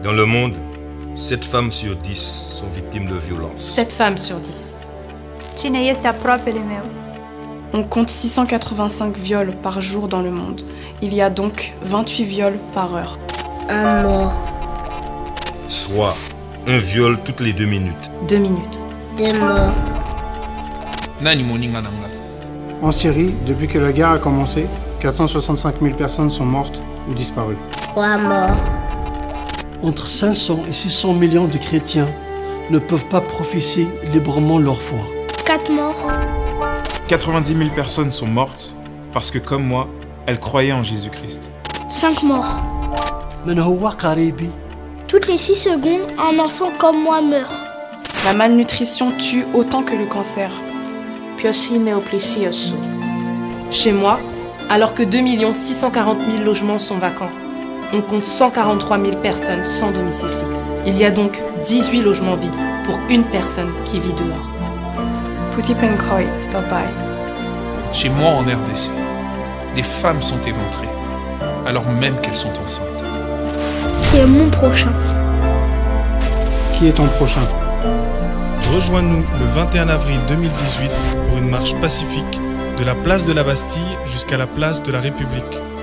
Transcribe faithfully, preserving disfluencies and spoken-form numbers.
Dans le monde, sept femmes sur dix sont victimes de violences. sept femmes sur dix. Cine este aproapele meu? On compte six cent quatre-vingt-cinq viols par jour dans le monde. Il y a donc vingt-huit viols par heure. Un mort. Soit un viol toutes les deux minutes. Deux minutes. Deux morts. En Syrie, depuis que la guerre a commencé, quatre cent soixante-cinq mille personnes sont mortes ou disparues. Trois morts. Entre cinq cents et six cents millions de chrétiens ne peuvent pas professer librement leur foi. Quatre morts. quatre-vingt-dix mille personnes sont mortes parce que, comme moi, elles croyaient en Jésus-Christ. Cinq morts. من هو قريبي Toutes les six secondes, un enfant comme moi meurt. La malnutrition tue autant que le cancer. Chez moi, alors que deux millions six cent quarante mille logements sont vacants, on compte cent quarante-trois mille personnes sans domicile fixe. Il y a donc dix-huit logements vides pour une personne qui vit dehors. Putipenkoi, Dubai. Chez moi en R D C, des femmes sont éventrées, alors même qu'elles sont enceintes. Qui est mon prochain? Qui est ton prochain? Rejoins-nous le vingt et un avril deux mille dix-huit pour une marche pacifique de la place de la Bastille jusqu'à la place de la République.